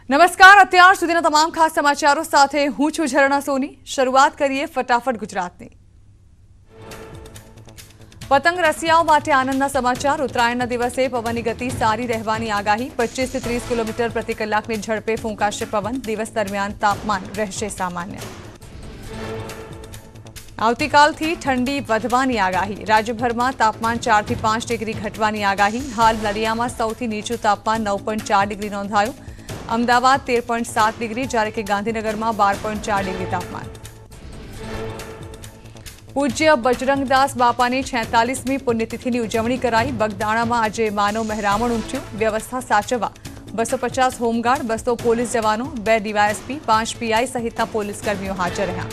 નમસ્કાર, અત્યાર સુધીના તમામ ખાસ સમાચારો સાથે હું છું ઝરણા સોની। શરૂઆત કરીએ ફટાફટ ગુજરાતની। પતંગ રસિયાઓ માટે આનંદના સમાચાર। ઉત્તરાયણના દિવસે પવનની ગતિ સારી રહેવાની આગાહી। 25 થી 30 કિલોમીટર પ્રતિ કલાકની ઝડપે ફૂંકાશે પવન। દિવસ દરમિયાન તાપમાન રહેશે સામાન્ય। આવતીકાલથી ઠંડી વધવાની આગાહી। રાજ્યભરમાં તાપમાન 4 થી 5 ડિગ્રી ઘટવાની આગાહી। હાલ નલિયામાં સૌથી નીચું તાપમાન 9.4 ડિગ્રી નોંધાયું। અમદાવાદ 13.7 ડિગ્રી જ્યારે કે ગાંધીનગરમાં 12.4 ડિગ્રી તાપમાન। પૂજ્ય બજરંગદાસ બાપાની 46મી પુણ્યતિથિની ઉજવણી કરાઈ। બગદાણામાં આજે માનવ મહેરામણ ઉમટ્યું। વ્યવસ્થા સાચવવા 250 હોમગાર્ડ, 200 પોલીસ જવાનો, 2 ડીવાયએસપી, 5 પીઆઈ સહિતના પોલીસ કર્મીઓ હાજર રહ્યા।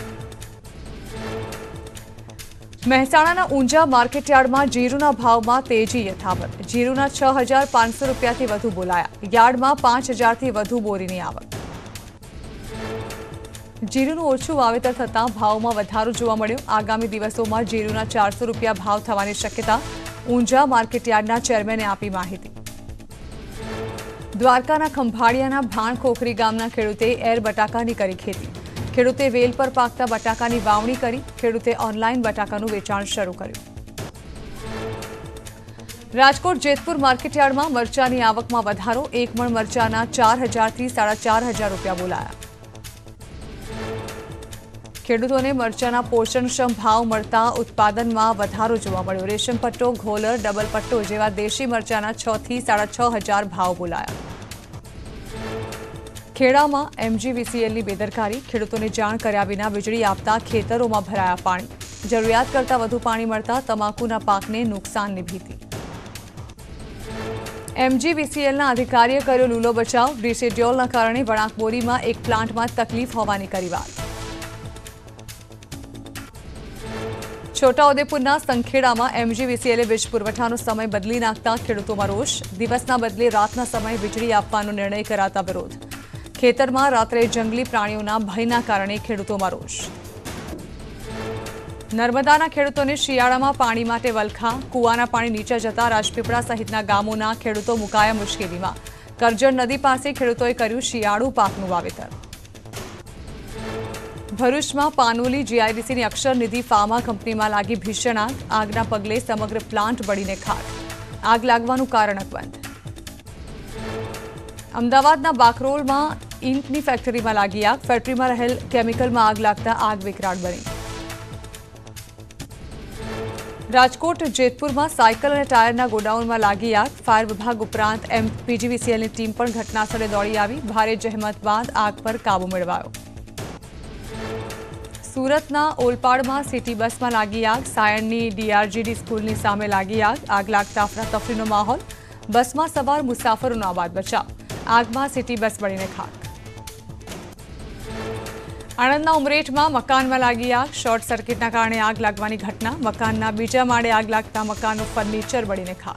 મહેસાણાના ઊંઝા માર્કેટયાર્ડમાં જીરુના ભાવમાં તેજી યથાવત। જીરુના 6,500 રૂપિયાથી વધુ બોલાયા। યાર્ડમાં 5,000થી વધુ બોરીની આવક। જીરુનું ઓછું વાવેતર થતાં ભાવમાં વધારો જોવા મળ્યો। આગામી દિવસોમાં જીરુના 400 રૂપિયા ભાવ થવાની શક્યતા ઊંઝા માર્કેટયાર્ડના ચેરમેને આપી માહિતી। દ્વારકાના ખંભાળિયાના ભાણખોખરી ગામના ખેડૂતે એર બટાકાની કરી ખેતી। ખેડૂતે વેલ પર પાકતા બટાકાની વાવણી કરી। ખેડૂતે ઓનલાઈન બટાકાનું વેચાણ શરૂ કર્યું। રાજકોટ જેતપુર માર્કેટયાર્ડમાં મરચાની આવકમાં વધારો। 1 મણ મરચાના 4,000થી 4,500 રૂપિયા બોલાયા। ખેડૂતોને મરચાના પોષણક્ષમ ભાવ મળતા ઉત્પાદનમાં વધારો જોવા મળ્યો। રેશમ પટ્ટો, ઘોલર, ડબલ પટ્ટો જેવા દેશી મરચાના 6,000થી 6,500 ભાવ બોલાયા। ખેડામાં એમજીવીસીએલની બેદરકારી। ખેડૂતોને જાણ કર્યા વિના વીજળી આપતા ખેતરોમાં ભરાયા પાણી। જરૂરિયાત કરતાં વધુ પાણી મળતા તમાકુના પાકને નુકસાનની ભીતિ। એમજીવીસીએલના અધિકારીએ કર્યો લૂલો બચાવ। ડિશેડ્યુલના કારણે વણાકબોરીમાં એક પ્લાન્ટમાં તકલીફ હોવાની કરી વાત। છોટાઉદેપુરના સંખેડામાં એમજીવીસીએલે વીજ પુરવઠાનો સમય બદલી નાખતા ખેડૂતોમાં રોષ। દિવસના બદલે રાતના સમયે વીજળી આપવાનો નિર્ણય કરાતા વિરોધ। ખેતરમાં રાત્રે જંગલી પ્રાણીઓના ભયના કારણે ખેડૂતોમાં રોષ। નર્મદાના ખેડૂતોને શિયાળામાં પાણી માટે વલખા। કૂવાના પાણી નીચે જતા રાજપીપળા સહિતના ગામોના ખેડૂતો મુકાયા મુશ્કેલીમાં। કરજણ નદી પાસે ખેડૂતોએ કર્યું શિયાળુ પાકનું વાવેતર। ભરૂચમાં પાનોલી જીઆઈડીસીની અક્ષર નિધિ ફાર્મા કંપનીમાં લાગી ભીષણ આગ। આગના પગલે સમગ્ર પ્લાન્ટ બળીને ખાક। આગ લાગવાનું કારણ અકબંધ। અમદાવાદના બાકરોલમાં ઈંટની ફેક્ટરીમાં લાગી આગ। ફેક્ટરીમાં રહેલ કેમિકલમાં આગ લાગતા આગ વિકરાળ બની। રાજકોટ જેતપુરમાં સાયકલ અને ટાયરના ગોડાઉનમાં લાગી આગ। ફાયર વિભાગ ઉપરાંત પીજીવીસીએલની ટીમ પણ ઘટનાસ્થળે દોડી આવી। ભારે જહેમત બાદ આગ પર કાબુ મેળવાયો। સુરતના ઓલપાડમાં સિટી બસમાં લાગી આગ। સાયણની ડીઆરજીડી સ્કૂલની સામે લાગી આગ। આગ લાગતા અફરાતફરીનો માહોલ। બસમાં સવાર મુસાફરોનો આબાદ બચાવ। આગમાં સિટી બસ બળીને ખાક। આણંદના ઉમરેઠમાં મકાનમાં લાગી આગ। શોર્ટ સર્કિટના કારણે આગ લાગવાની ઘટના। મકાનના બીજા માળે આગ લાગતા મકાનનું ફર્નિચર બળીને ખાક।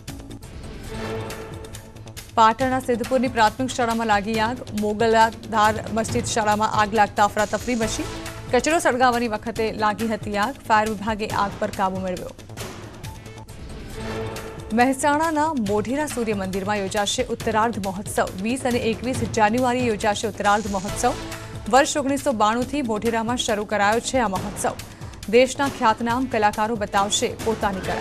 પાટણના સિદ્ધપુરની પ્રાથમિક શાળામાં લાગી આગ। મોગલાધાર મસ્જિદ શાળામાં આગ લાગતા અફરાતફરી મચી। કચરો સળગાવવાની વખતે લાગી હતી આગ। ફાયર વિભાગે આગ પર કાબુ મેળવ્યો। મહેસાણાના મોઢેરા સૂર્ય મંદિરમાં યોજાશે ઉત્તરાર્ધ મહોત્સવ। 20 અને 21 જાન્યુઆરીએ યોજાશે ઉત્તરાર્ધ મહોત્સવ। વર્ષ 1992થી મોઢેરામાં શરૂ કરાયો છે આ મહોત્સવ। દેશના ખ્યાતનામ કલાકારો બતાવશે પોતાની કળા।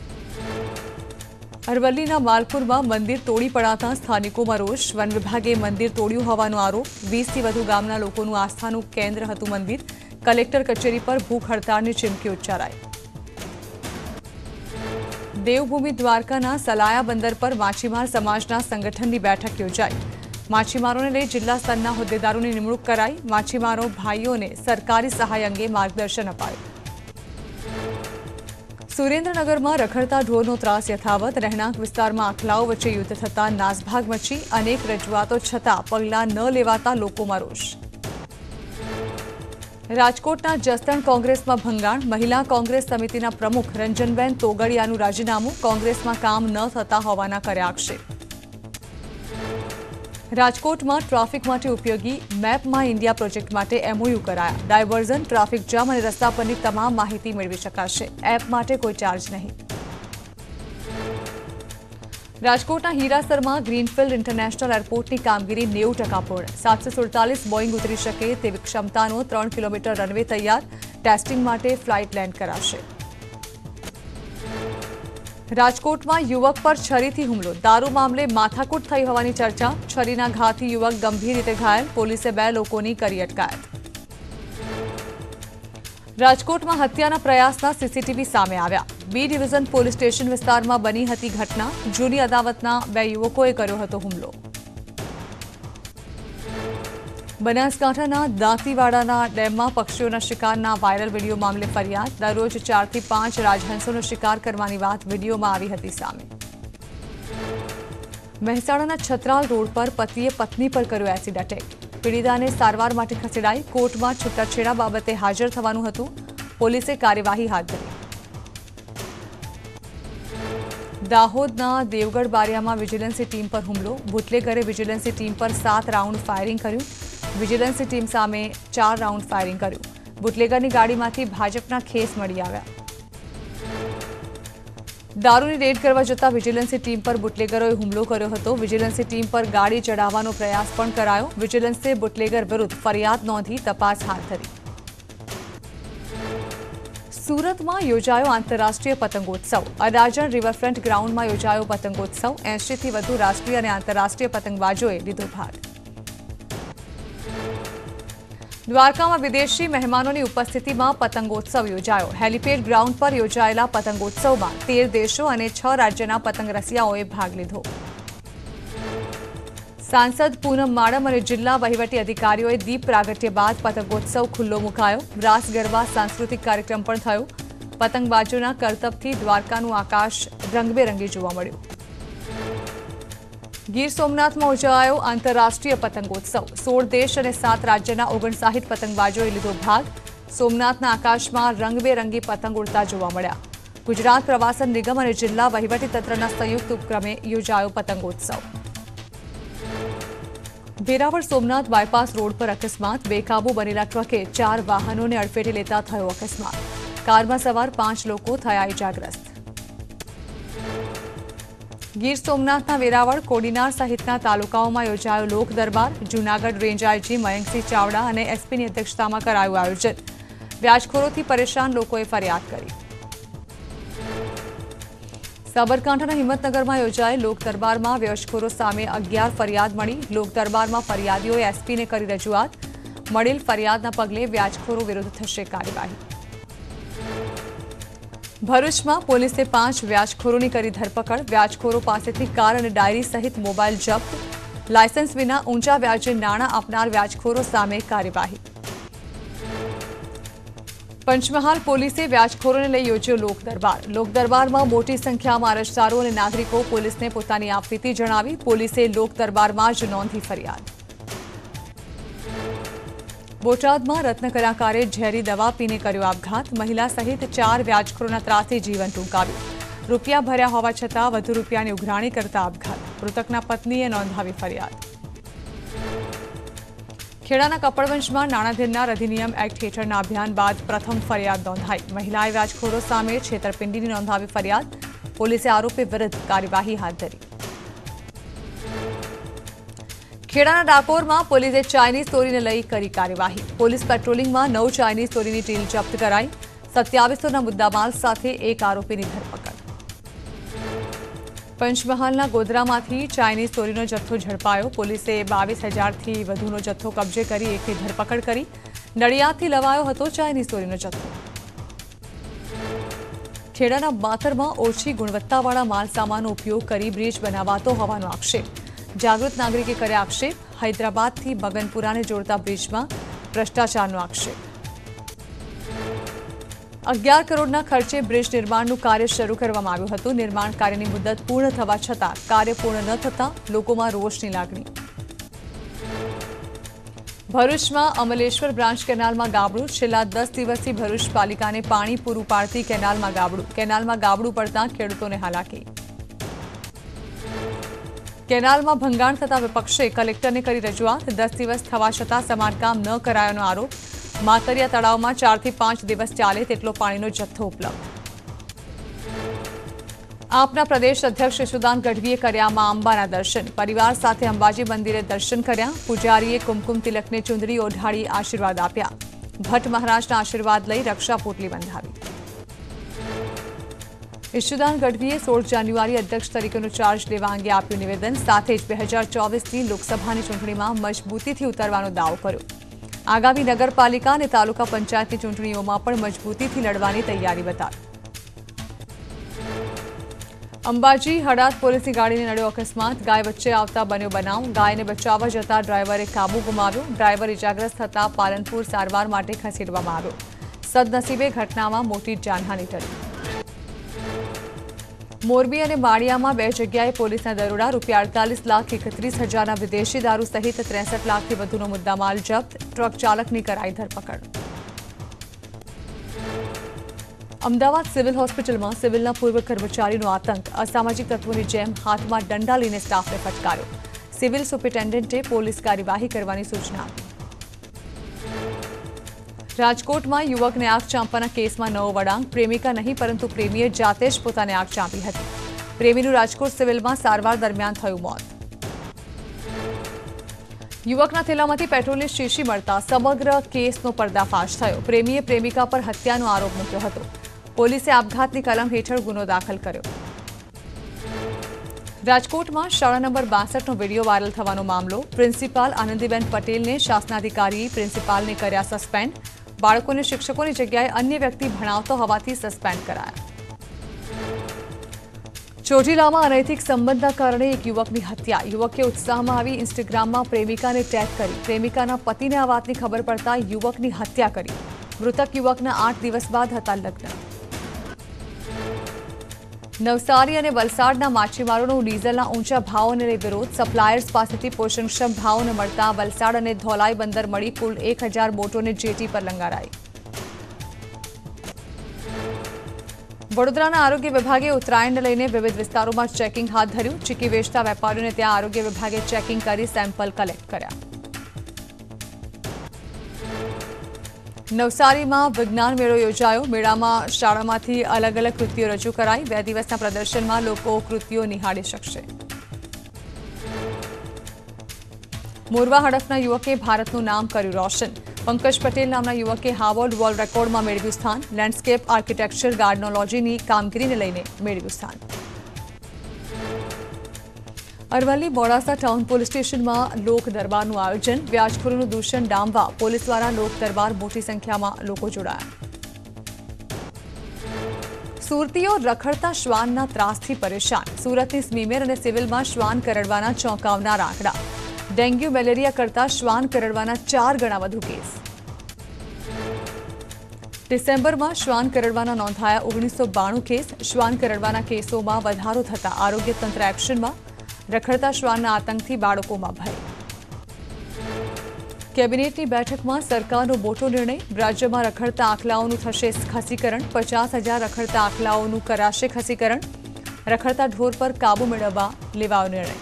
અરવલ્લીના માલપુરમાં મંદિર તોડી પડાતા સ્થાનિકોમાં રોષ। વન વિભાગે મંદિર તોડ્યું હોવાનો આરોપ। 20થી વધુ ગામના લોકોનું આસ્થાનું કેન્દ્ર હતું મંદિર। કલેક્ટર કચેરી પર ભૂખ હડતાળની ચીમકી ઉચ્ચારાઈ। દેવભૂમિ દ્વારકાના સલાયા બંદર પર માછીમાર સમાજના સંગઠનની બેઠક યોજાઈ। માછીમારોને લઈ જિલ્લા સ્તરના હોદ્દેદારોની નિમણૂક કરાઈ। માછીમારો ભાઈઓને સરકારી સહાય અંગે માર્ગદર્શન અપાયું। સુરેન્દ્રનગરમાં રખડતા ઢોરનો ત્રાસ યથાવત। રહેણાંક વિસ્તારમાં આખલાઓ વચ્ચે યુદ્ધ થતા નાસભાગ મચી। અનેક રજૂઆતો છતાં પગલાં ન લેવાતા લોકોમાં રોષ। રાજકોટના જસદણ કોંગ્રેસમાં ભંગાણ। મહિલા કોંગ્રેસ સમિતિના પ્રમુખ રંજનબેન તોગડિયાનું રાજીનામું। કોંગ્રેસમાં કામ ન થતા હોવાના કર્યા આક્ષેપ। રાજકોટમાં ટ્રાફિક માટે ઉપયોગી મેપ માય ઇન્ડિયા પ્રોજેક્ટ માટે એમઓયુ કરાયા। ડાયવર્ઝન, ટ્રાફિક જામ અને રસ્તા પરની તમામ માહિતી મેળવી શકાશે। એપ માટે કોઈ ચાર્જ નહીં। રાજકોટના હીરાસરમાં ગ્રીનફિલ્ડ ઇન્ટરનેશનલ એરપોર્ટની કામગીરી 90% પૂર્ણ. 747 બોઇંગ ઉતરી શકે તેવી ક્ષમતાનો 3 કિલોમીટર રનવે તૈયાર. ટેસ્ટિંગ માટે ફ્લાઇટ લેન્ડ કરાશે. રાજકોટમાં યુવક પર છરીથી હુમલો. દારૂ મામલે માથાકૂટ થઈ હોવાની ચર્ચા. છરીના ઘાથી યુવક ગંભીર રીતે ઘાયલ. પોલીસે 2 લોકોની કરી અટકાયત. રાજકોટમાં હત્યાના પ્રયાસના સીસીટીવી સામે આવ્યા. બી ડિવિઝન પોલીસ સ્ટેશન વિસ્તારમાં બની હતી ઘટના. જૂની અદાવતના 2 યુવકોએ કર્યો હતો હુમલો. બનાસકાંઠાના દાંતીવાડાના ડેમમાં પક્ષીઓના શિકારના વાયરલ વિડીયો મામલે ફરિયાદ. દરરોજ 4 થી 5 રાજહંસોનો શિકાર કરવાની વાત વિડીયોમાં આવી હતી સામે. મહેસાણાના છત્રાલ રોડ પર પતિએ પત્ની પર કર્યો એસિડ અટેક. પીડિતાને સારવાર માટે ખસેડાઈ. કોર્ટમાં છૂટાછેડા બાબતે હાજર થવાનું હતું. પોલીસે કાર્યવાહી હાથ ધરી. દાહોદના દેવગઢ બારિયામાં વિજિલન્સની ટીમ પર હુમલો. બુટલેગરે વિજિલન્સની ટીમ પર 7 રાઉન્ડ ફાયરિંગ કર્યું. વિજિલન્સની ટીમ સામે 4 રાઉન્ડ ફાયરિંગ કર્યું. બુટલેગરની ગાડીમાંથી ભાજપના ખેસ મળી આવ્યા. દારૂની રેડ કરવા જતા વિજિલન્સની ટીમ પર બુટલેગરોએ હુમલો કર્યો હતો. વિજિલન્સની ટીમ પર ગાડી ચડાવવાનો પ્રયાસ પણ કરાયો. વિજિલન્સે બુટલેગર વિરુદ્ધ ફરિયાદ નોંધી તપાસ હાથ ધરી. સુરતમાં યોજાયો આંતરરાષ્ટ્રીય પતંગોત્સવ. અડાજણ રિવરફ્રન્ટ ગ્રાઉન્ડમાં યોજાયો પતંગોત્સવ. 80 થી વધુ રાષ્ટ્રીય અને આંતરરાષ્ટ્રીય પતંગબાજોએ લીધો ભાગ. દ્વારકામાં વિદેશી મહેમાનોની ઉપસ્થિતિમાં પતંગોત્સવ યોજાયો. હેલિપેડ ગ્રાઉન્ડ પર યોજાયેલા પતંગોત્સવમાં 13 દેશો અને 6 રાજ્યના પતંગ રસિયાઓએ ભાગ લીધો. સાંસદ પૂનમ માડમ અને જિલ્લા વહીવટી અધિકારીઓએ દીપ પ્રાગટ્ય બાદ પતંગોત્સવ ખુલ્લો મુકાયો. રાસ ગરબા સાંસ્કૃતિક કાર્યક્રમ પણ થયો. પતંગબાજોના કરતબથી દ્વારકાનું આકાશ રંગબેરંગી જોવા મળ્યું. ગીર સોમનાથમાં યોજાયો આંતરરાષ્ટ્રીય પતંગોત્સવ. 16 દેશ અને 7 રાજ્યના 59 પતંગબાજોએ લીધો ભાગ. સોમનાથના આકાશમાં રંગબેરંગી પતંગ ઉડતા જોવા મળ્યા. ગુજરાત પ્રવાસન નિગમ અને જિલ્લા વહીવટીતંત્રના સંયુક્ત ઉપક્રમે યોજાયો પતંગોત્સવ. વેરાવળ સોમનાથ બાયપાસ રોડ પર અકસ્માત. બેકાબુ બનેલા ટ્રકે 4 વાહનોને અડફેટે લેતા થયો અકસ્માત. કારમાં સવાર 5 લોકો થયા ઇજાગ્રસ્ત. ગીર સોમનાથના વેરાવળ, કોડીનાર સહિતના તાલુકાઓમાં યોજાયો લોક દરબાર. જૂનાગઢ રેન્જ આઈજી મયંકસિંહ ચાવડા અને એસપીની અધ્યક્ષતામાં કરાયું આયોજન. વ્યાજખોરોથી પરેશાન લોકોએ ફરિયાદ કરી. સાબરકાંઠાના હિંમતનગરમાં યોજાયેલ લોક દરબારમાં વ્યાજખોરો સામે 11 ફરિયાદ મળી. લોક દરબારમાં ફરિયાદીઓએ એસપીને કરી રજૂઆત. મળેલ ફરિયાદના પગલે વ્યાજખોરો વિરુદ્ધ થશે કાર્યવાહી. ભરૂચમાં પોલીસે 5 વ્યાજખોરોની કરી ધરપકડ. વ્યાજખોરો પાસેથી કાર અને ડાયરી સહિત મોબાઈલ જપ્ત. લાયસન્સ વિના ઊંચા વ્યાજે નાણાં આપનાર વ્યાજખોરો સામે કાર્યવાહી. પંચમહાલ પોલીસે વ્યાજખોરોને લઈ યોજ્યો લોક દરબાર. લોક દરબારમાં મોટી સંખ્યામાં અરજદારો અને નાગરિકો પોલીસને પોતાની આપવીતી જણાવી. પોલીસે લોક દરબારમાં જ નોંધી ફરિયાદ. બોટાદમાં રત્ન કલાકારે ઝેરી દવા પીને કર્યો આપઘાત. મહિલા સહિત 4 વ્યાજખોરોના ત્રાસથી જીવન ટૂંકાવ્યું. રૂપિયા ભર્યા હોવા છતાં વધુ રૂપિયાની ઉઘરાણી કરતા આપઘાત. મૃતકના પત્નીએ નોંધાવી ફરિયાદ. ખેડાના કપડવંશમાં નાણાધીનનાર અધિનિયમ એક્ટ હેઠળના અભિયાન બાદ પ્રથમ ફરિયાદ નોંધાઈ. મહિલાએ વ્યાજખોરો સામે છેતરપિંડીની નોંધાવી ફરિયાદ. પોલીસે આરોપી વિરુદ્ધ કાર્યવાહી હાથ ધરી. ખેડાના ડાકોરમાં પોલીસે ચાઇનીઝ ચોરીને લઈ કરી કાર્યવાહી. પોલીસ પેટ્રોલિંગમાં 9 ચાઇનીઝ ચોરીની ટીલ જપ્ત કરાઈ. 2700ના મુદ્દામાલ સાથે 1 આરોપીની ધરપકડ. પંચમહાલના ગોધરામાંથી ચાઇનીઝ ચોરીનો જથ્થો ઝડપાયો. પોલીસે 22,000થી વધુનો જથ્થો કબજે કરી એકની ધરપકડ કરી. નડિયાદથી લવાયો હતો ચાઇનીઝ ચોરીનો જથ્થો. ખેડાના બાતરમાં ઓછી ગુણવત્તાવાળા માલસામાનનો ઉપયોગ કરી બ્રિજ બનાવાતો હોવાનો આક્ષેપ. જાગૃત નાગરિકે કર્યા આક્ષેપ. હૈદરાબાદથી બગનપુરાને જોડતા બ્રિજમાં ભ્રષ્ટાચારનો આક્ષેપ. 11 કરોડના ખર્ચે બ્રિજ નિર્માણનું કાર્ય શરૂ કરવામાં આવ્યું હતું. નિર્માણ કાર્યની મુદત પૂર્ણ થવા છતાં કાર્ય પૂર્ણ ન થતાં લોકોમાં રોષની લાગણી. ભરૂચમાં અમલેશ્વર બ્રાન્ચ કેનાલમાં ગાબડું. છેલ્લા 10 દિવસથી ભરૂચ પાલિકાને પાણી પૂરું પાડતી કેનાલમાં ગાબડું. કેનાલમાં ગાબડું પડતા ખેડૂતોને હાલાકી. કેનાલમાં ભંગાણ થતા વિપક્ષે કલેક્ટરને કરી રજૂઆત. 10 દિવસ થવા છતાં સમારકામ ન કરાયાનો આરોપ. માતરિયા તળાવમાં 4 થી 5 દિવસ ચાલે તેટલો પાણીનો જથ્થો ઉપલબ્ધ. આપના પ્રદેશ અધ્યક્ષ યશુદાન ગઢવીએ કર્યા મા અંબાના દર્શન. પરિવાર સાથે અંબાજી મંદિરે દર્શન કર્યા. પૂજારીએ કુમકુમ તિલકને ચુંદડી ઓઢાડી આશીર્વાદ આપ્યા. ભટ્ટ મહારાજના આશીર્વાદ લઈ રક્ષા પોટલી બંધાવી. યશુદાન ગઢવીએ 16 જાન્યુઆરી અધ્યક્ષ તરીકેનો ચાર્જ લેવા અંગે આપ્યું નિવેદન. સાથે જ 2024ની લોકસભાની ચૂંટણીમાં મજબૂતીથી ઉતરવાનો દાવો કર્યો. આગામી નગરપાલિકા અને તાલુકા પંચાયતની ચૂંટણીઓમાં પણ મજબૂતીથી લડવાની તૈયારી બતાવી. અંબાજી હડાદ પોલીસની ગાડીને નડ્યો અકસ્માત. ગાય વચ્ચે આવતા બન્યો બનાવ. ગાયને બચાવવા જતા ડ્રાઈવરે કાબુ ગુમાવ્યો. ડ્રાઈવર ઇજાગ્રસ્ત થતા પાલનપુર સારવાર માટે ખસેડવામાં આવ્યો. સદનસીબે ઘટનામાં મોટી જાનહાનિ ટળી. મોરબી અને માળિયામાં 2 જગ્યાએ પોલીસના દરોડા. ₹48,31,000ના વિદેશી દારૂ સહિત 63 લાખથી વધુનો મુદ્દામાલ જપ્ત. ટ્રક ચાલકની કરાઈ ધરપકડ. અમદાવાદ સિવિલ હોસ્પિટલમાં સિવિલના પૂર્વ કર્મચારીનો આતંક. અસામાજિક તત્વોની જેમ હાથમાં દંડા લઈને સ્ટાફને ફટકાર્યો. સિવિલ સુપ્રિન્ટેન્ડન્ટે પોલીસ કાર્યવાહી કરવાની સૂચના આપી. રાજકોટમાં યુવકને આગ ચાંપવાના કેસમાં નવો વળાંક. પ્રેમિકા નહીં પરંતુ પ્રેમીએ જાતે જ પોતાને આગ ચાંપી હતી. પ્રેમીનું રાજકોટ સિવિલમાં સારવાર દરમિયાન થયું મોત. યુવકના થેલામાંથી પેટ્રોલની શીશી મળતા સમગ્ર કેસનો પર્દાફાશ થયો. પ્રેમીએ પ્રેમિકા પર હત્યાનો આરોપ મૂક્યો હતો. પોલીસે આપઘાતની કલમ હેઠળ ગુનો દાખલ કર્યો. રાજકોટમાં શાળા નંબર 62નો વિડીયો વાયરલ થવાનો મામલો. પ્રિન્સિપાલ આનંદીબેન પટેલને શાસનાધિકારીએ પ્રિન્સિપાલને કર્યા સસ્પેન્ડ. બાળકોને શિક્ષકોની જગ્યાએ અન્ય વ્યક્તિ ભણાવતો હોવાથી સસ્પેન્ડ કરાયા. ચોટીલામાં અનૈતિક સંબંધના કારણે એક યુવકની હત્યા. યુવકે ઉત્સાહમાં આવી ઇન્સ્ટાગ્રામમાં પ્રેમિકાને ટેગ કરી. પ્રેમિકાના પતિને આ વાતની ખબર પડતા યુવકની હત્યા કરી. મૃતક યુવકના 8 દિવસ બાદ હતા લગ્ન. નવસારી અને વલસાડના માછીમારોનો ડીઝલના ઊંચા ભાવોને લઈ વિરોધ. સપ્લાયર્સ પાસેથી પોષણક્ષમ ભાવ ન મળતા વલસાડ અને ધોલાઈ બંદર મળી કુલ 1000 બોટોને જેટી પર લંગારાઈ. વડોદરાના આરોગ્ય વિભાગે ઉત્તરાયણને લઈને વિવિધ વિસ્તારોમાં ચેકિંગ હાથ ધર્યું. ચીકી વેચતા વેપારીઓને ત્યાં આરોગ્ય વિભાગે ચેકિંગ કરી સેમ્પલ કલેક્ટ કર્યા. નવસારીમાં વિજ્ઞાન મેળો યોજાયો. મેળામાં શાળામાંથી અલગ અલગ કૃતિઓ રજૂ કરાઈ. 2 દિવસના પ્રદર્શનમાં લોકો કૃતિઓ નિહાળી શકશે. મોરવા હડફના યુવકે ભારતનું નામ કર્યું રોશન. પંકજ પટેલ નામના યુવકે હાર્વર્ડ વર્લ્ડ રેકોર્ડમાં મેળવ્યું સ્થાન. લેન્ડસ્કેપ આર્કિટેક્ચર ગાર્ડનોલોજીની કામગીરીને લઈને મેળવ્યું સ્થાન. અરવલ્લી મોડાસા ટાઉન પોલીસ સ્ટેશનમાં લોક દરબારનું આયોજન. વ્યાજખોરીનું દૂષણ ડામવા પોલીસ દ્વારા લોક દરબાર. મોટી સંખ્યામાં લોકો જોડાયા. સુરતીઓ રખડતા શ્વાનના ત્રાસથી પરેશાન. સુરતની સ્મીમેર અને સિવિલમાં શ્વાન કરડવાના ચોંકાવનાર આંકડા. ડેન્ગ્યુ મેલેરિયા કરતા શ્વાન કરડવાના 4 ગણા વધુ કેસ. ડિસેમ્બરમાં શ્વાન કરડવાના નોંધાયા 1992 કેસ. શ્વાન કરડવાના કેસોમાં વધારો થતા આરોગ્ય તંત્ર એક્શનમાં. રખડતા શ્વાનના આતંકથી બાળકોમાં ભય. કેબિનેટની બેઠકમાં સરકારનો મોટો નિર્ણય. રાજ્યમાં રખડતા આખલાઓનું થશે ખસીકરણ. 50,000 રખડતા આખલાઓનું કરાશે ખસીકરણ. રખડતા ઢોર પર કાબુ મેળવવા લેવાયો નિર્ણય.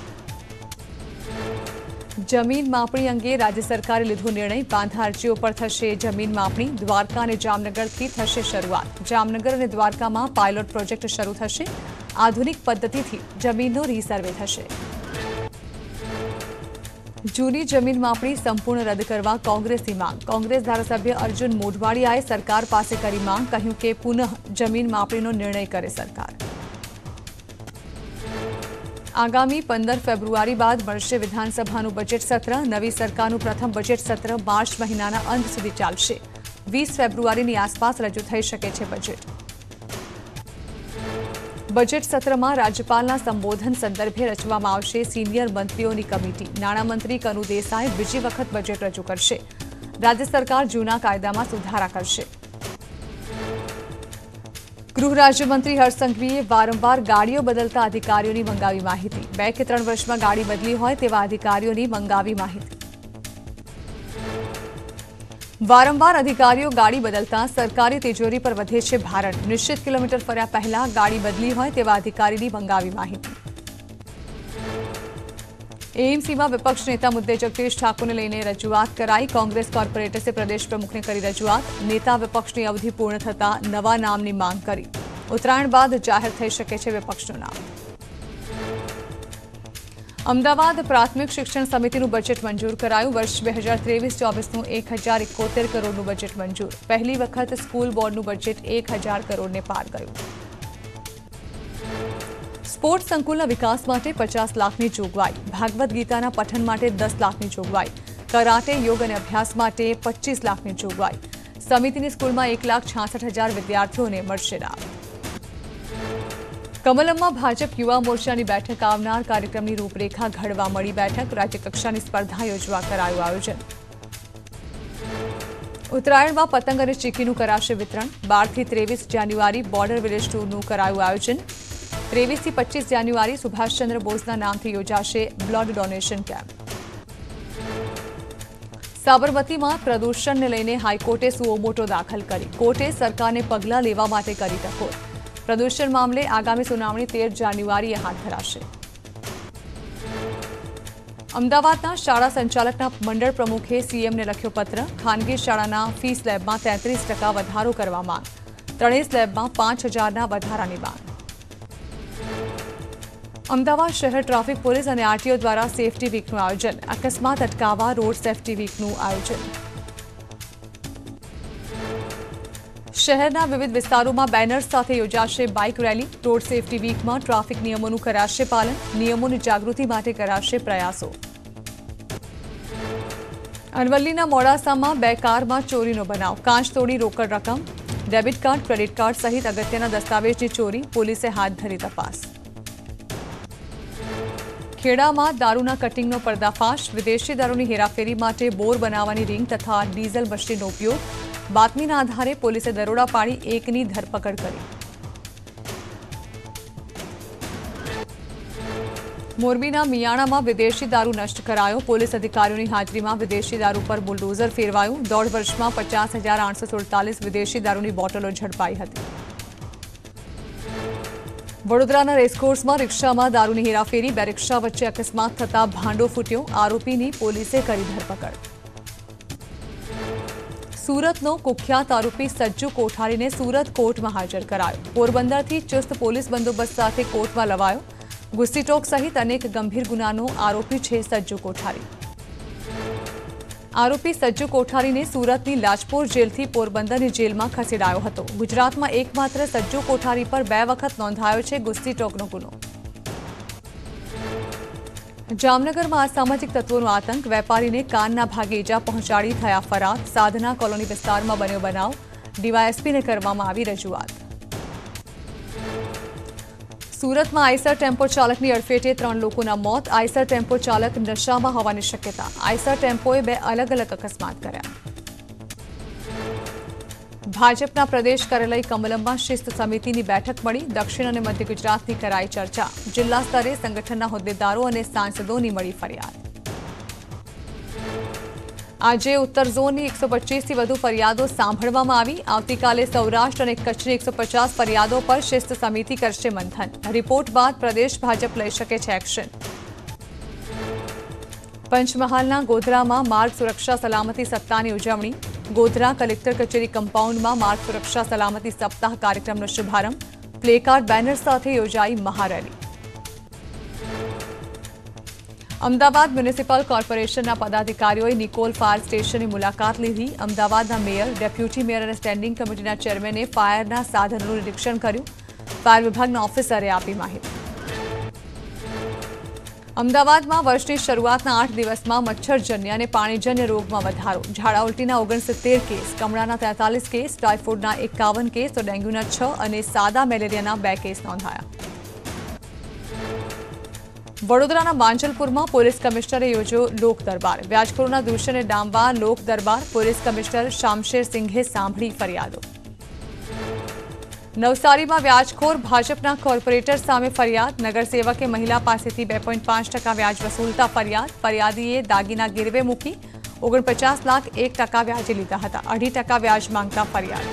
જમીન માપણી અંગે રાજ્ય સરકારે લીધો નિર્ણય. બાંધા અરજીઓ પર થશે જમીન માપણી. દ્વારકા અને જામનગરથી થશે શરૂઆત. જામનગર અને દ્વારકામાં પાયલોટ પ્રોજેક્ટ શરૂ થશે. આધુનિક પદ્ધતિથી જમીનનો રીસર્વે થશે. જૂની જમીન માપણી સંપૂર્ણ રદ કરવા કોંગ્રેસની માંગ. કોંગ્રેસ ધારાસભ્ય અર્જુન મોઢવાડિયાએ સરકાર પાસે કરી માંગ. કહ્યું કે પુનઃ જમીન માપણીનો નિર્ણય કરે સરકાર. આગામી 15 ફેબ્રુઆરી બાદ મળશે વિધાનસભાનું બજેટ સત્ર. નવી સરકારનું પ્રથમ બજેટ સત્ર માર્ચ મહિનાના અંત સુધી ચાલશે. 20 ફેબ્રુઆરીની આસપાસ રજૂ થઈ શકે છે બજેટ. બજેટ સત્રમાં રાજ્યપાલના સંબોધન સંદર્ભે રચવામાં આવશે સિનિયર મંત્રીઓની કમિટી. નાણામંત્રી કનુ દેસાઈ બીજી વખત બજેટ રજૂ કરશે. રાજ્ય સરકાર જૂના કાયદામાં સુધારા કરશે. ગૃહ રાજ્યમંત્રી હર્ષ સંઘવીએ વારંવાર ગાડીઓ બદલતા અધિકારીઓની મંગાવી માહિતી. 2 કે 3 વર્ષમાં ગાડી બદલી હોય તેવા અધિકારીઓની મંગાવી માહિતી. વારંવાર અધિકારીઓ ગાડી બદલતા સરકારી તિજોરી પર વધે છે ભારણ. નિશ્ચિત કિલોમીટર ફર્યા પહેલા ગાડી બદલી હોય તેવા અધિકારીની મંગાવી માહિતી. એએમસીમાં વિપક્ષ નેતા મુદ્દે જગદીશ ઠાકોરને લઈને રજૂઆત કરાઈ. કોંગ્રેસ કોર્પોરેટર્સે પ્રદેશ પ્રમુખને કરી રજૂઆત. નેતા વિપક્ષની અવધિ પૂર્ણ થતા નવા નામની માંગ કરી. ઉત્તરાયણ બાદ જાહેર થઈ શકે છે વિપક્ષનું નામ. અમદાવાદ પ્રાથમિક શિક્ષણ સમિતિનું બજેટ મંજૂર કરાયું. વર્ષ 2023-24નું 1071 કરોડનું બજેટ મંજૂર. પહેલી વખત સ્કૂલ બોર્ડનું બજેટ 1000 કરોડને પાર ગયું. સ્પોર્ટ્સ સંકુલના વિકાસ માટે 50 લાખની જોગવાઈ. ભાગવત ગીતાના પઠન માટે 10 લાખની જોગવાઈ. કરાટે, યોગ અને અભ્યાસ માટે 25 લાખની જોગવાઈ. સમિતિની સ્કૂલમાં 1,66,000 વિદ્યાર્થીઓને મળશે લાભ. કમલમમાં ભાજપ યુવા મોરચાની બેઠક આવનાર કાર્યક્રમની રૂપરેખા ઘડવા મળી બેઠક. રાજ્યકક્ષાની સ્પર્ધા યોજવા કરાયું આયોજન. ઉત્તરાયણમાં પતંગ અને ચીકીનું કરાશે વિતરણ. 12 થી 23 જાન્યુઆરી બોર્ડર વિલેજ ટૂરનું કરાયું આયોજન. 23 થી 25 જાન્યુઆરી સુભાષચંદ્ર બોઝના નામથી યોજાશે બ્લડ ડોનેશન કેમ્પ. સાબરમતીમાં પ્રદૂષણને લઈને હાઈકોર્ટે સુઓમોટો દાખલ કરી. કોર્ટે સરકારને પગલાં લેવા માટે કરી ટકોર. પ્રદૂષણ મામલે આગામી સુનાવણી 13 જાન્યુઆરીએ હાથ ધરાશે. અમદાવાદના શાળા સંચાલકના મંડળ પ્રમુખે સીએમને લખ્યો પત્ર. ખાનગી શાળાના ફી સ્લેબમાં 33% વધારો કરવા માંગ. ત્રણેય સ્લેબમાં 5,000ના વધારાની માંગ. અમદાવાદ શહેર ટ્રાફિક પોલીસ અને આરટીઓ દ્વારા સેફટી વીકનું આયોજન. અકસ્માત અટકાવવા રોડ સેફટી વીકનું આયોજન. શહેરના વિવિધ વિસ્તારોમાં બેનર્સ સાથે યોજાશે બાઇક રેલી. રોડ સેફટી વીકમાં ટ્રાફિક નિયમોનું કરાશે પાલન. નિયમોની જાગૃતિ માટે કરાશે પ્રયાસો. અરવલ્લીના મોડાસામાં 2 કારમાં ચોરીનો બનાવ. કાચ તોડી રોકડ રકમ, ડેબિટ કાર્ડ, ક્રેડિટ કાર્ડ સહિત અગત્યના દસ્તાવેજની ચોરી. પોલીસે હાથ ધરી તપાસ. ખેડામાં દારૂના કટિંગનો પર્દાફાશ. વિદેશી દારૂની હેરાફેરી માટે બોર બનાવવાની રીંગ તથા ડીઝલ મશીનનો ઉપયોગ. બાતમીના આધારે પોલીસે દરોડા પાડી એકની ધરપકડ કરી. મોરબીના મિયાણામાં વિદેશી દારૂ નષ્ટ કરાયો. પોલીસ અધિકારીઓની હાજરીમાં વિદેશી દારૂ પર બુલડોઝર ફેરવાયું. 1.5 વર્ષમાં 50,847 વિદેશી દારૂની બોટલો ઝડપાઈ હતી. વડોદરાના રેસકોર્સમાં રિક્ષામાં દારૂની હેરાફેરી. 2 રિક્ષા વચ્ચે અકસ્માત થતા ભાંડો ફૂટ્યો. આરોપીની પોલીસે કરી ધરપકડ. સુરતનો કુખ્યાત આરોપી સજ્જુ કોઠારીને સુરત કોર્ટમાં હાજર કરાયો. પોરબંદરથી ચુસ્ત પોલીસ બંદોબસ્ત સાથે કોર્ટમાં લવાયો. ગુસ્સીટોક સહિત અનેક ગંભીર ગુનાનો આરોપી છે સજ્જુ કોઠારી. આરોપી સજ્જુ કોઠારીને સુરતની લાજપોર જેલથી પોરબંદરની જેલમાં ખસેડાયો હતો. ગુજરાતમાં એકમાત્ર સજ્જુ કોઠારી પર 2 વખત નોંધાયો છે ગુસ્સીટોકનો ગુનો. જામનગરમાં અસામાજિક તત્વોનો આતંક. વેપારીને કાનના ભાગે ઈજા પહોંચાડી થયા ફરાર. સાધના કોલોની વિસ્તારમાં બન્યો બનાવ. ડીવાયએસપીને કરવામાં આવી રજૂઆત. સુરતમાં આઈસર ટેમ્પો ચાલકની અડફેટે 3 લોકોના મોત. આઈસર ટેમ્પો ચાલક નશામાં હોવાની શક્યતા. આઈસર ટેમ્પોએ 2 અલગ-અલગ અકસ્માત કર્યા. ભાજપના પ્રદેશ કાર્યાલય કમલમમાં શિસ્ત સમિતિની બેઠક મળી. દક્ષિણ અને મધ્ય ગુજરાતની કરાઈ ચર્ચા. જિલ્લા સ્તરે સંગઠનના હોદ્દેદારો અને સાંસદોની મળી ફરિયાદ. આજે ઉત્તર ઝોનની 125થી વધુ ફરિયાદો સાંભળવામાં આવી. આવતીકાલે સૌરાષ્ટ્ર અને કચ્છની 150 ફરિયાદો પર શિસ્ત સમિતિ કરશે મંથન. રિપોર્ટ બાદ પ્રદેશ ભાજપ લઈ શકે છે એક્શન. પંચમહાલના ગોધરામાં માર્ગ સુરક્ષા સલામતી સપ્તાહની ઉજવણી. ગોધરા કલેક્ટર કચેરી કમ્પાઉન્ડમાં માર્ગ સુરક્ષા સલામતી સપ્તાહ કાર્યક્રમનો શુભારંભ. પ્લેકાર્ડ બેનર સાથે યોજાઈ મહારેલી. અમદાવાદ મ્યુનિસિપલ કોર્પોરેશનના પદાધિકારીઓએ નિકોલ ફાયર સ્ટેશનની મુલાકાત લીધી. અમદાવાદના મેયર, ડેપ્યુટી મેયર અને સ્ટેન્ડિંગ કમિટીના ચેરમેને ફાયરના સાધનોનું નિરીક્ષણ કર્યું. ફાયર વિભાગના ઓફિસરે આપી માહિતી. અમદાવાદમાં વર્ષની શરૂઆતના 8 દિવસમાં મચ્છરજન્ય અને પાણીજન્ય રોગમાં વધારો. ઝાડા ઉલટીના 69 કેસ, કમળાના 43 કેસ, ટાઇફોઇડના 51 કેસ તો ડેન્ગ્યુના 6 અને સાદા મેલેરિયાના 2 કેસ નોંધાયા. વડોદરાના માંજલપુરમાં પોલીસ કમિશનરે યોજ્યો લોક દરબાર. વ્યાજખોરોના દૂષણને ડામવા લોક દરબાર. પોલીસ કમિશનર શામશેર સિંઘે સાંભળી ફરિયાદો. નવસારીમાં વ્યાજખોર ભાજપના કોર્પોરેટર સામે ફરિયાદ. નગરસેવકે મહિલા પાસેથી 2.5% વ્યાજ વસૂલતા ફરિયાદ. ફરિયાદીએ દાગીના ગીરવે મૂકી 49 લાખ 1% વ્યાજે લીધા હતા. 2.5% વ્યાજ માંગતા ફરિયાદ.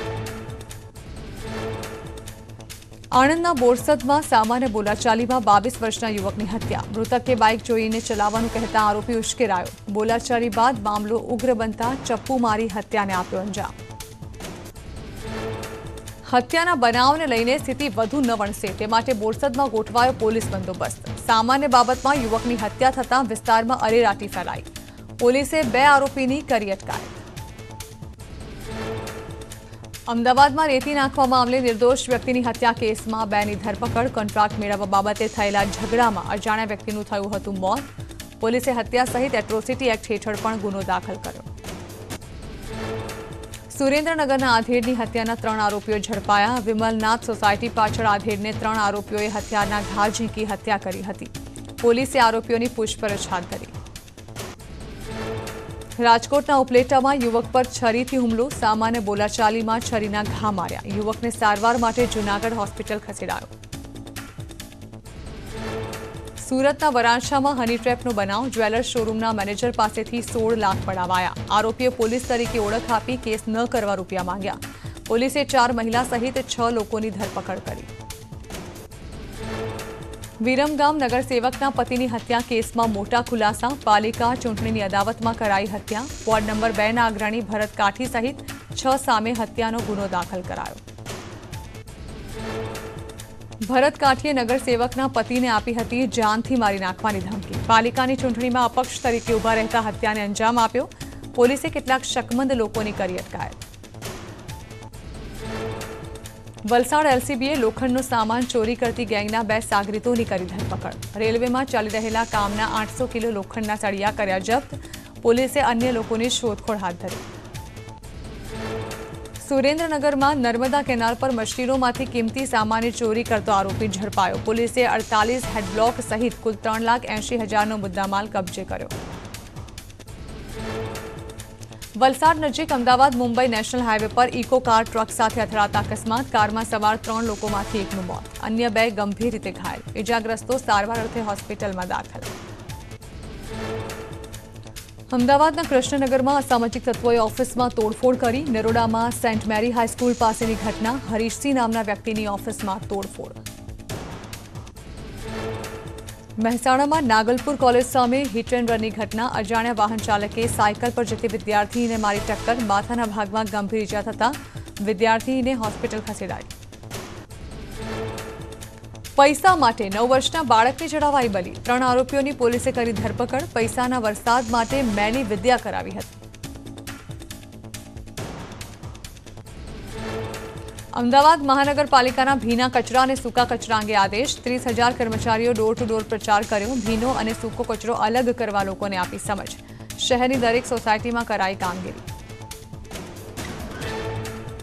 આણંદના બોરસદમાં સામાન્ય બોલાચાલીમાં 22 વર્ષના યુવકની હત્યા. મૃતકે બાઇક જોઈને ચલાવવાનું કહેતા આરોપી ઉશ્કેરાયો. બોલાચાલી બાદ મામલો ઉગ્ર બનતા ચપ્પુ મારી હત્યાને આપ્યો અંજામ. હત્યાના બનાવને લઈને સ્થિતિ વધુ ન વણસે તે માટે બોરસદમાં ગોઠવાયો પોલીસ બંદોબસ્ત। સામાન્ય બાબતમાં યુવકની હત્યા થતાં વિસ્તારમાં અરેરાટી ફેલાઈ। પોલીસે 2 આરોપીની કરી અટકાયત। અમદાવાદમાં રેતી નાખવા મામલે નિર્દોષ વ્યક્તિની હત્યા કેસમાં 2ની ધરપકડ। કોન્ટ્રાક્ટ મેળવવા બાબતે થયેલા ઝઘડામાં અજાણ્યા વ્યક્તિનું થયું હતું મોત। પોલીસે હત્યા સહિત એટ્રોસિટી એક્ટ હેઠળ પણ ગુનો દાખલ કર્યો। સુરેન્દ્રનગરના આધેડની હત્યાના 3 આરોપીઓ ઝડપાયા। વિમલનાથ સોસાયટી પાછળ આધેડને 3 આરોપીઓએ હથિયારના ઘા ઝીંકી હત્યા કરી હતી। પોલીસે આરોપીઓની પૂછપરછ હાથ ધરી। રાજકોટના ઉપલેટામાં યુવક પર છરીથી હુમલો। સામાન્ય બોલાચાલીમાં છરીના ઘા માર્યા। યુવકને સારવાર માટે જૂનાગઢ હોસ્પિટલ ખસેડાયો। સુરતના વરાછામાં હની ટ્રેપનો બનાવ। જ્વેલર્સ શોરૂમના મેનેજર પાસેથી 16 લાખ પડાવાયા। આરોપીએ પોલીસ તરીકે ઓળખ આપી કેસ ન કરવા રૂપિયા માંગ્યા। પોલીસે 4 મહિલા સહિત 6 લોકોની ધરપકડ કરી। વિરમગામ નગરસેવકના પતિની હત્યા કેસમાં મોટા ખુલાસા। પાલિકા ચૂંટણીની અદાવતમાં કરાઈ હત્યા। વોર્ડ નંબર 2ના અગ્રણી ભરત કાઠી સહિત 6 સામે હત્યાનો ગુનો દાખલ કરાયો। ભરત કાઠીએ નગરસેવકના પતિને આપી હતી જાનથી મારી નાખવાની ધમકી। પાલિકાની ચૂંટણીમાં અપક્ષ તરીકે ઊભા રહેતા હત્યાને અંજામ આપ્યો। પોલીસે કેટલાક શકમંદ લોકોની કરી અટકાયત। વલસાડ એલસીબીએ લોખંડનો સામાન ચોરી કરતી ગેંગના 2 સાગરીતોની કરી ધરપકડ। રેલવેમાં ચાલી રહેલા કામના 800 કિલો લોખંડના સળિયા કર્યા જપ્ત। પોલીસે અન્ય લોકોની શોધખોળ હાથ ધરી। સુરેન્દ્રનગરમાં નર્મદા કેનાલ પર મશીનોમાંથી કિંમતી સામાનની ચોરી કરતો આરોપી ઝડપાયો। પોલીસે 48 હેડબ્લોક સહિત કુલ 3,80,000નો મુદ્દામાલ કબજે કર્યો। વલસાડ નજીક અમદાવાદ મુંબઈ નેશનલ હાઈવે પર ઇકો કાર ટ્રક સાથે અથડાતા અકસ્માત। કારમાં સવાર 3 લોકોમાંથી એકનું મોત, અન્ય 2 ગંભીર રીતે ઘાયલ। ઇજાગ્રસ્તો સારવાર અર્થે હોસ્પિટલમાં દાખલ। અમદાવાદના કૃષ્ણનગરમાં અસામાજિક તત્વોએ ઓફિસમાં તોડફોડ કરી। નરોડામાં સેન્ટ મેરી હાઈસ્કૂલ પાસેની ઘટના। હરીશસિંહ નામના વ્યક્તિની ઓફિસમાં તોડફોડ। મહેસાણામાં નાગલપુર કોલેજ સામે હિટ એન્ડ રનની ઘટના। અજાણ્યા વાહન ચાલકે સાયકલ પર જતી વિદ્યાર્થીને મારી ટક્કર। માથાના ભાગમાં ગંભીર ઇજા થતાં વિદ્યાર્થીને હોસ્પિટલ ખસેડાઈ। પૈસા માટે 9 વર્ષના બાળકને ચડાવાઈ બલી। 3 આરોપીઓની પોલીસે કરી ધરપકડ। પૈસાના વરસાદ માટે મેલી વિદ્યા કરાવી હતી। અમદાવાદ મહાનગરપાલિકાના ભીના કચરા અને સૂકા કચરા અંગે આદેશ। 30,000 કર્મચારીઓ ડોર ટુ ડોર પ્રચાર કર્યો। ભીનો અને સૂકો કચરો અલગ કરવા લોકોને આપી સમજ। શહેરની દરેક સોસાયટીમાં કરાઈ કામગીરી।